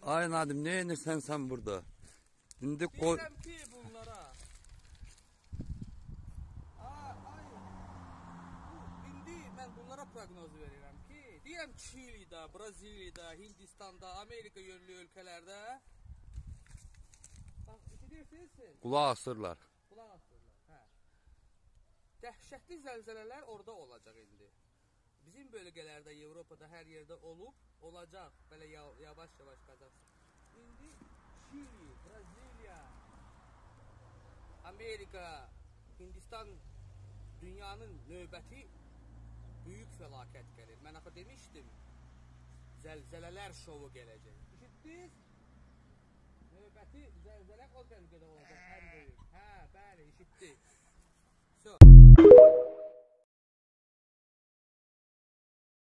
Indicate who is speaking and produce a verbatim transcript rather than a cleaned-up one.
Speaker 1: Ay Nadim, ne inirsən sen burada? İndi koy...
Speaker 2: Deyirəm ki bunlara. Ay, ay. İndi mən bunlara proqnoz verirəm ki, deyirəm Çilidə, Braziliyada, Hindistanda, Amerika yönlü ölkələrdə bax, eşidirsiniz?
Speaker 1: Qulaq asırlar.
Speaker 2: Qulaq asırlar, hə. Dəhşətli zəlzələlər orada olacaq indi. Bizim bölgələrdə, Avropada hər yerdə olub, olacaq. Belə yavaş-yavaş qazaqsın. İndi Çili, Braziliya, Amerika, Hindistan dünyanın növbəti büyük fəlakət gəlir. Mən axı demişdim, zəlzələlər şovu gələcək. İşitdiniz? Növbəti zəlzələ o bölgədə olacaq, ən böyük. Hə, bəli, işitdik.